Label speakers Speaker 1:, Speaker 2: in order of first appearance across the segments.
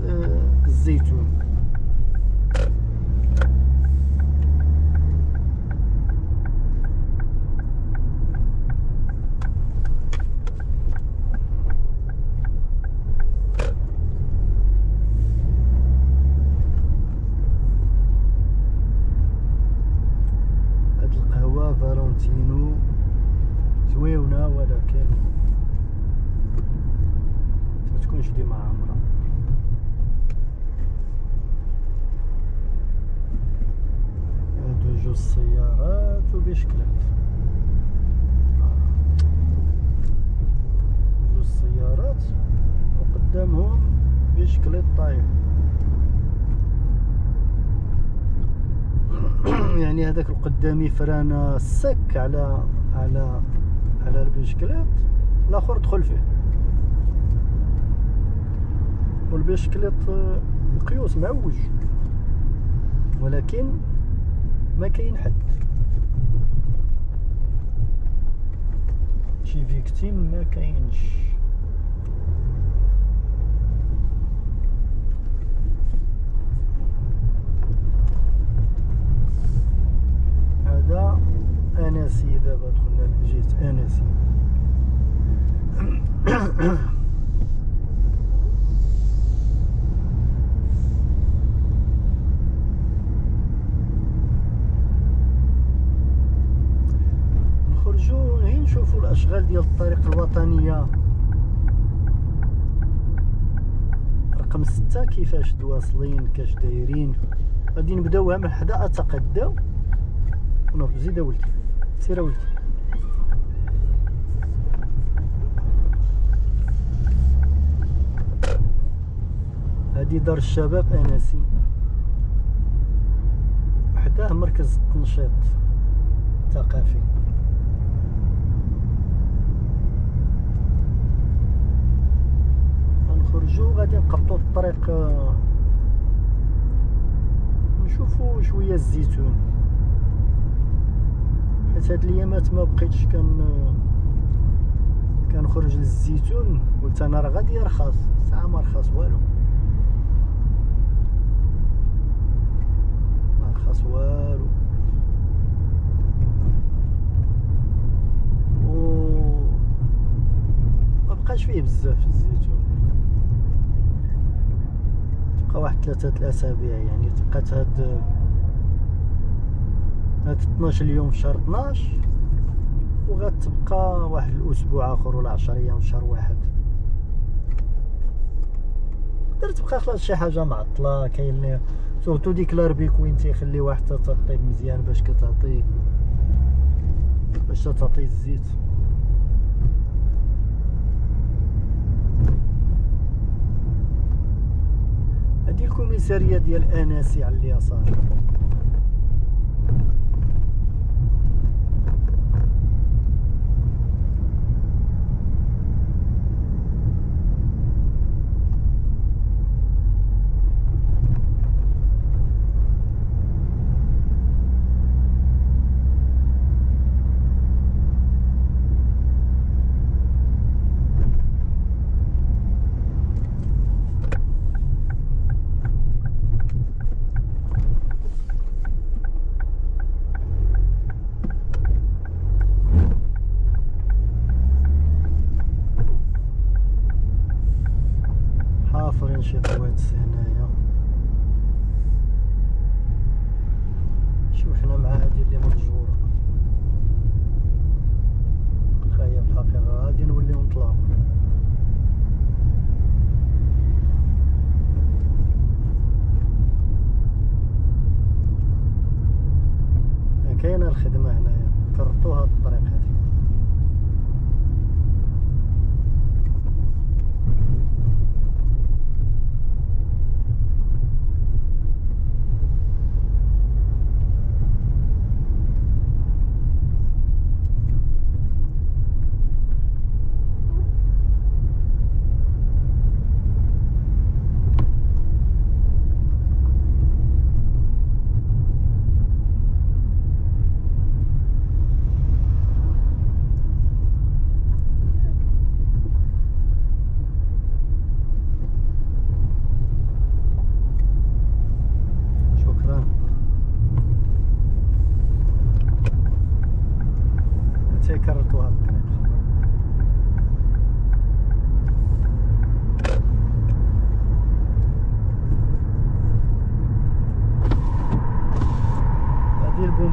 Speaker 1: الزيتون. هاد القهوة فالنتينو زويونة، ولكن متكونش ديما عامرة. هادو جوج سيارات وبشكلات، جوج سيارات وقدامهم بشكليت طايح. يعني هذاك القدامي فرانة سك على البشكليت، الاخر دخل فيه، والبشكليت القيوس معوج، ولكن ما كاين حد، شي فيكتيم ما كاينش. هذا اناسي، دابا دخلنا لجهة اناسي. نخرجوا هي نشوفوا الاشغال ديال الطريق الوطنية رقم 6 كيفاش واصلين، كاش دايرين. غادي نبداوها من حدا اتقداو ونوض. زيد ولدي، سير ولدي. هادي دار الشباب اناسي، وحداه مركز التنشيط الثقافي. غنخرجوا غادي نقبطوا الطريق، نشوفوا شويه الزيتون، حيت هاد الايامات ما بقيتش كنخرج للزيتون. قلت انا راه غادي يرخص، ساعه ما رخص والو، ما رخص والو. و ما بقاش فيه بزاف الزيتون، تبقى واحد 3 الاسابيع. يعني تبقات هاد 12 اليوم في شهر 12، وغتبقى واحد الاسبوع اخر ولا 10 ايام في شهر 1. تقدر تبقى خلاص شي حاجه معطله. كاين اللي سورتو ديك لاربيك وين تيخلي واحد تطيب مزيان باش تعطي الزيت. هذه الكوميساريه ديال اناسي على اليسار. شي طويتس هنايا. شوف حنا مع هادي اللي مضجورة خاية بالحقيقة، غادي نوليو نطلعو. كاينة الخدمة هنايا، كرطو هاد الطريق هادي.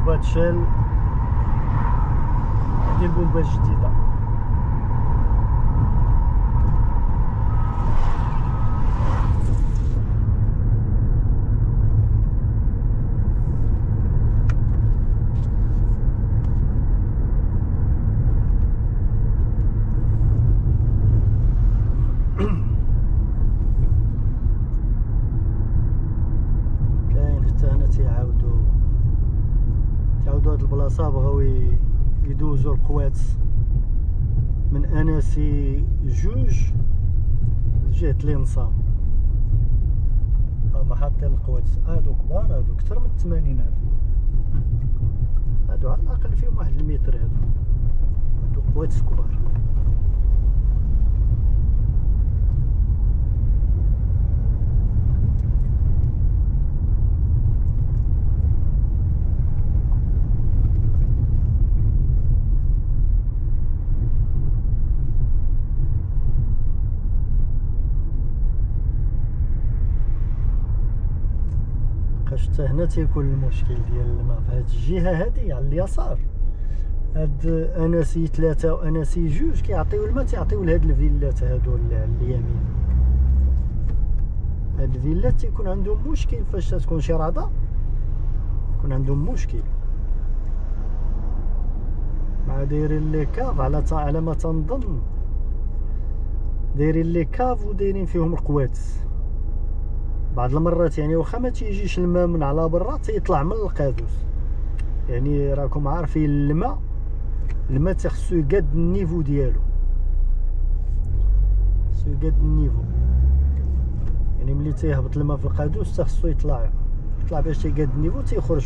Speaker 1: بومبا تشال، هادي البومبا الجديدة. تعاودوا هاد البلاصة بغاو يدوزو القوات من اناسي جوج لجهة الانصام. هما حاطين القوات هادو كبار، هادو كتر من 80. هادو على الاقل فيهم واحد المتر. هادو قوات كبار. حتى هنا تيكون المشكل ديال الماء في هاد الجهه هادي على اليسار. هاد اناسي 3 واناسي 2 كيعطيو الماء، تيعطيو لهاد الفيلات هادو على اليمين. هاد الفيلات تيكون عندهم مشكل فاش تكون شي رعده، يكون عندهم مشكل. مع دايرين لي كاف على ما تنظن، دايرين لي كاف ودايرين فيهم القوات. بعض المرات يعني واخا ما تيجيش الماء من على برا تيطلع من القادوس. يعني راكم عارفين الماء تيخصو يقاد النيفو ديالو، خصو يقاد النيفو. يعني ملي تيهبط الماء في القادوس تخصو يطلع باش تيقاد النيفو، تيخرج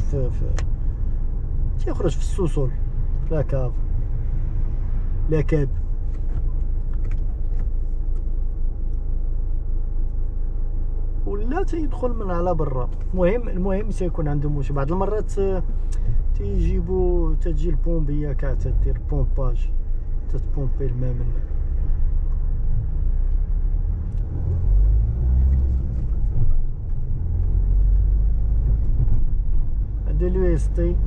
Speaker 1: في السوسول، لا كاف لا كاب. ولا تيدخل من على برا. المهم تيكون عندهم واش بعض المرات تجي البومبيه تدير بومباج، تتبومبي الماء من هادي اليو اس تي.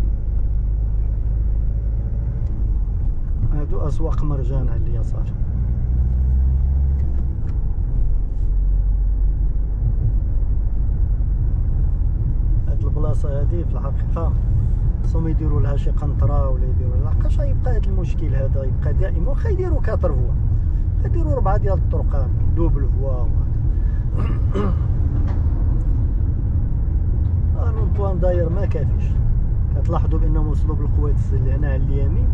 Speaker 1: هادو اسواق مرجان على اليسار. البلاصه هذه في الحقيقه خصهم يديروا لها شي قنطره ولا يديروا لها، لحقاش غيبقى هذا المشكل هذا يبقى دائما. واخا يديروا 4 فوا، يديروا 4 ديال الطرقان دوبل فوا. البوان داير ما كافيش. كتلاحظوا بانهم وصلوا بالقوات لهنا على اليمين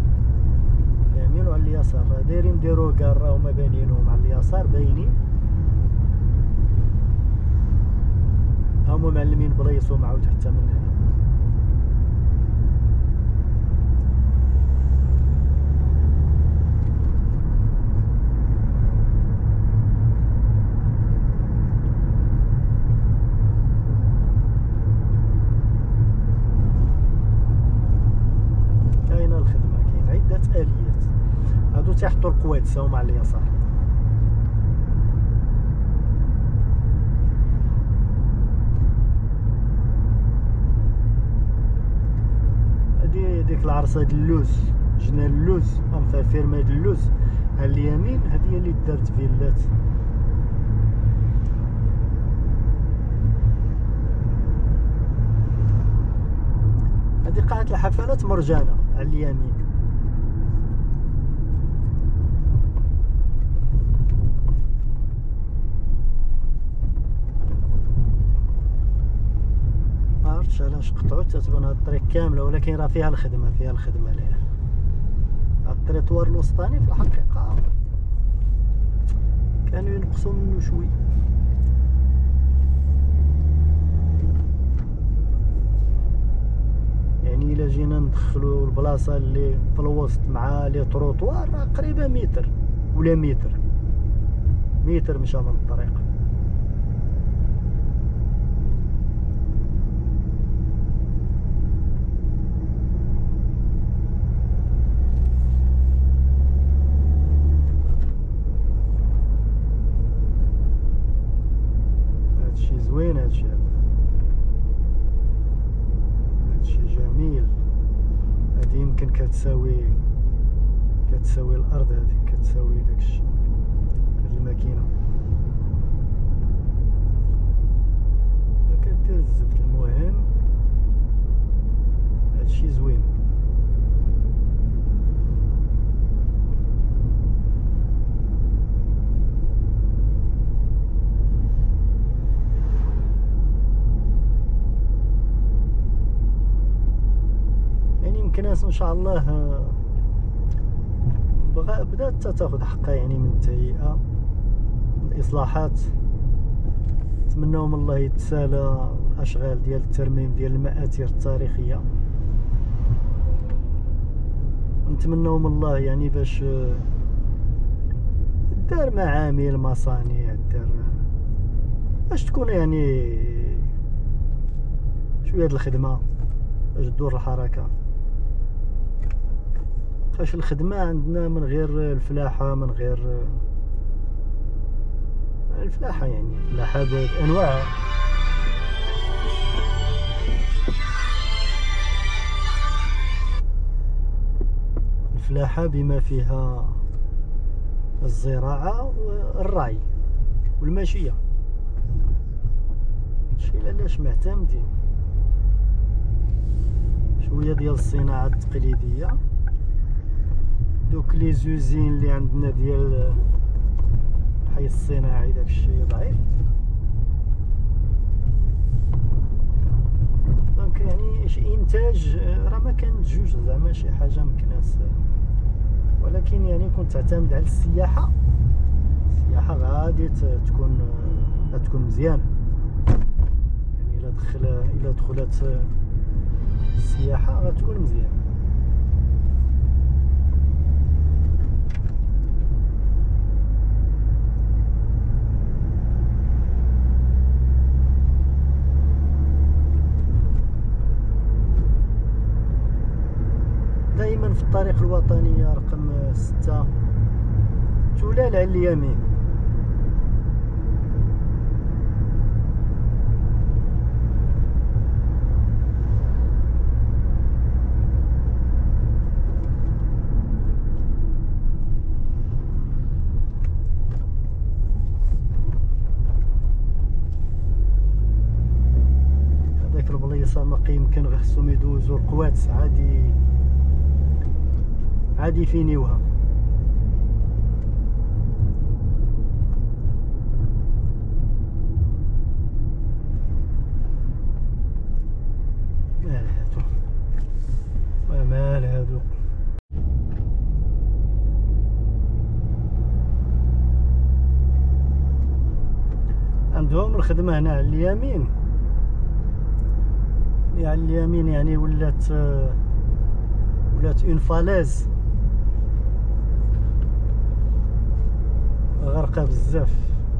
Speaker 1: وعلى اليسار. دايرين ديروا كار راهما باينينهم على اليسار باينين. هما معلمين بلايصهم عاود حتى من هنا. كاينه الخدمه، كاين عده اليات. هادو تيحطوا القوات هما على اليسار. ديك العرصه د اللوز، جنان اللوز، انفا فيرما د اللوز على اليمين، هذه هي اللي دارت فيلات. هذه قاعة الحفلات مرجانة على اليمين. معرفتش علاش قطعو، تتبان هاد الطريق كامله، ولكن راه فيها الخدمه ليه. هاد الطريطوار الوسطاني في الحقيقه كانوا ينقصوا منه شوي. يعني الا جينا ندخلوا البلاصه اللي في الوسط مع لي تروطوار راه قريبه متر ولا متر مشى من الطريق. زوين هادشي جميل. هذه يمكن كتساوي الارض، هذه كتساوي داكشي. هاد الماكينه كدير الزفت. المهم هادشي زوين. يعني يمكن ان شاء الله بدات تاخذ حقها يعني من التهيئه، من الاصلاحات. نتمنوا من الله يتسالى الاشغال ديال الترميم ديال المآثر التاريخيه. نتمنوا من الله يعني باش دار معامل مصانع، دار باش تكون يعني شويه د الخدمه، باش تدور الحركه. فاش الخدمه عندنا من غير الفلاحه، من غير الفلاحه، يعني الفلاحه بانواعها. الفلاحه بما فيها الزراعه والرعي والماشيه. هادشي علاش معتمدين شويه ديال الصناعه التقليديه. دوك لي زوزين اللي عندنا ديال الحي الصناعي داكشي ضعيف. دونك يعني شي انتاج راه ما كنتجوج زعما شي حاجه مكناس، ولكن يعني كنت تعتمد على السياحه. السياحه غادي تكون مزيانه. يعني الا دخلت السياحه غتكون مزيانه. دائما في الطريق الوطنية رقم 6 تولال على اليمين. هذاك البليصة ما يمكن غير خصهم يدوزو القواتس عادي فينيوها. مال هادو عندهم الخدمة هنا على اليمين. على اليمين يعني ولات اون فالاز غرقة بزاف.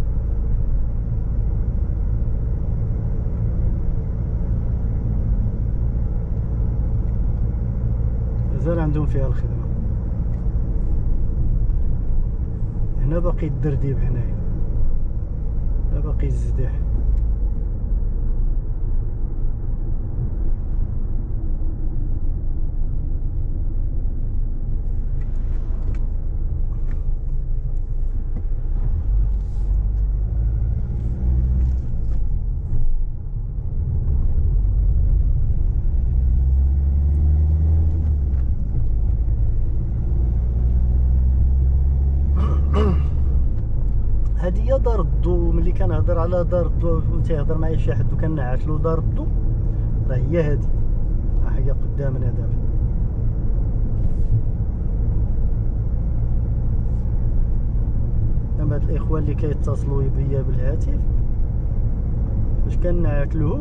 Speaker 1: مازال عندهم فيها الخدمة. هنا باقي الدرديب، هنايا هنا باقي الزديح. هادي هي دار الضو. ملي كنهضر على دار الضو تيهضر معايا شي حد وكنعت له دار الضو، راه هي هادي، ها هي قدامنا دابا. اما هاد الاخوان اللي كيتصلوا بيا بالهاتف فاش كنعت لهم،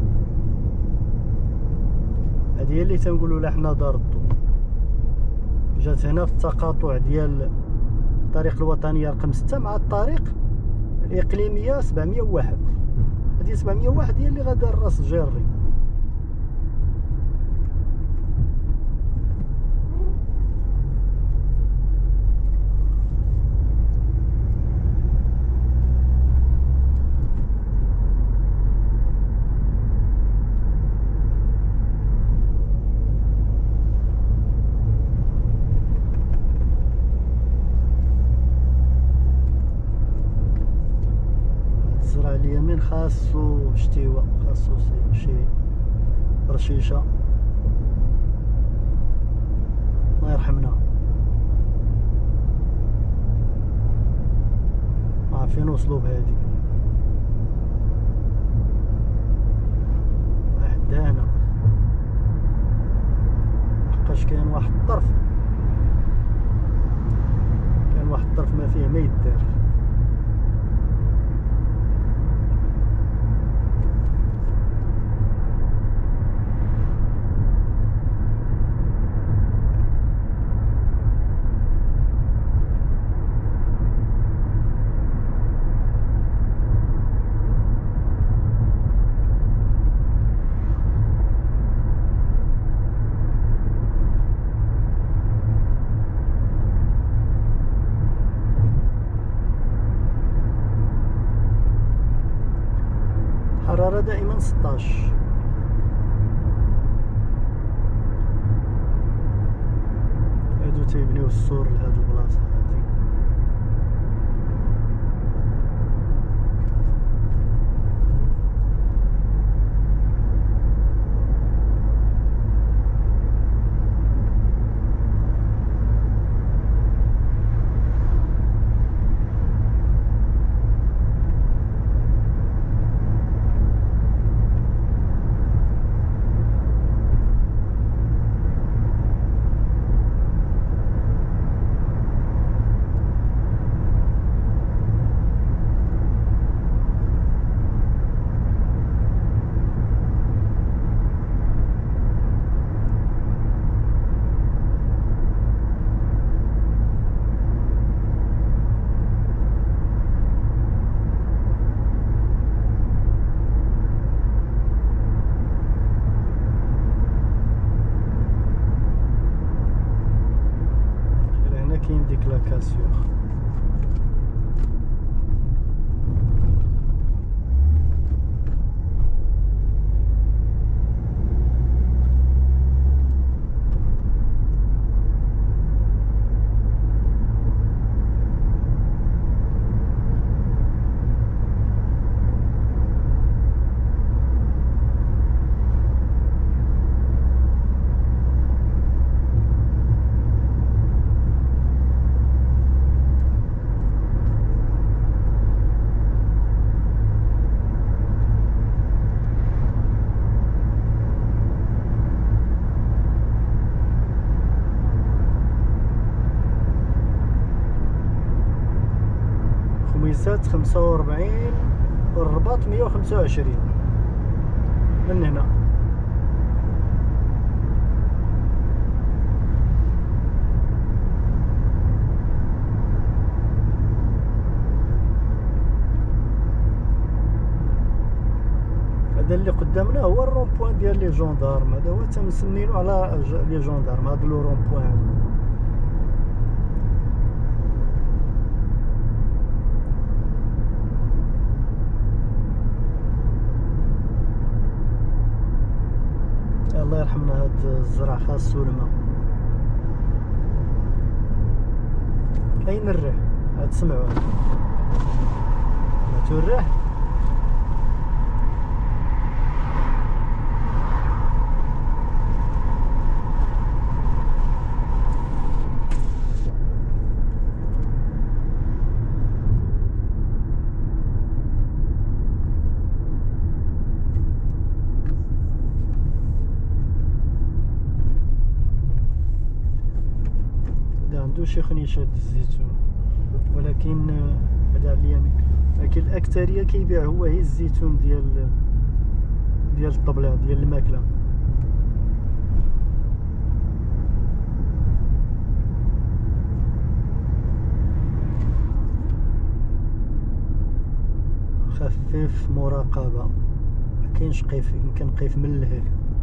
Speaker 1: هادي هي اللي تنقولوا لها حنا دار الضو. جات هنا في التقاطع ديال الطريق الوطنية رقم 6 مع الطريق الإقليمية 701. هذه 701 هي اللي غادا لراس الجيري. خاصو شتيوه، خاصو شي رشيشه. الله يرحمنا، ما عارفين نوصلو بهادي. حدا هنا لحقاش كاين واحد الطرف، كاين واحد الطرف ما فيه ما يدار. الحرارة دائما 16. هادو تيبنيو السور لهاد البلاصة هادي. كاين ديك لاكاسيو. خميسات 45 والرباط 125 من هنا. هذا اللي قدامنا هو الرون بوين ديال لي جوندارم، هذا هو تمسمينو على لي جوندارم، هذا لو رون بوين. الله يرحمنا، هاد الزرع خاصو الماء. اين الريح؟ هاد سمعوه سمعتو الريح؟ عنده شي خنيشات الزيتون، ولكن هذا على اليمين، لكن الأكثرية كيبيع هو هي الزيتون ديال الطبلة ديال الماكلة. خفيف مراقبة، مكاينش قيف، يمكن قيف من اللهيه.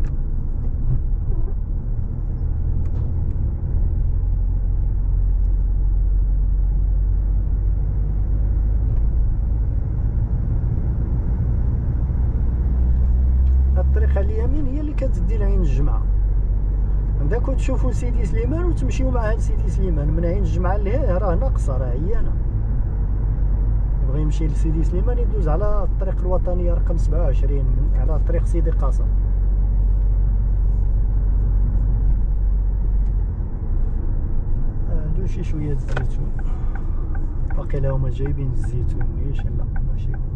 Speaker 1: الطريقة اليمين هي اللي كتدي لعين الجمعة، عندك وتشوفوا سيدي سليمان وتمشيو معاه لسيدي سليمان. من عين الجمعة لهيه راه ناقصة، راه عيانة. بغى يمشي لسيدي سليمان يدوز على الطريق الوطنيه رقم 27 على طريق سيدي قاسم. عنده شي شويه الزيتون باقي لا هما جايبين الزيتون نيش لا ماشي هو.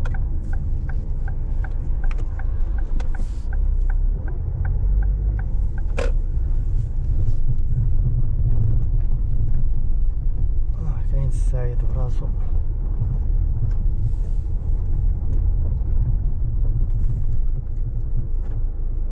Speaker 1: كاين السعيد براسو.